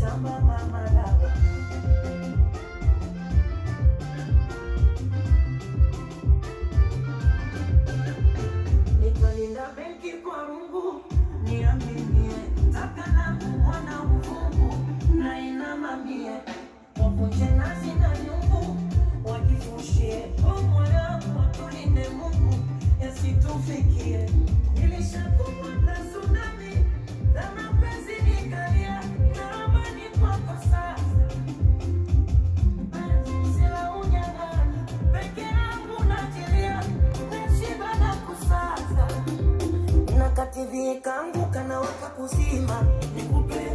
tamba mama dawa. Nikalinda benki kwa rungu, niaminie takana mwana ufungu, na inamamie wapunje nazi na nyungu, wakifushie moyo watulinde Mungu yasitufikie. Nilishakumbwa na tsunami na mapenzi nikalia, na amani kwako sasa. Sila unyang'anyi peke yangu najilia, nashiba na kusaza. Na kativi kangu kana waka kuzima, nikupe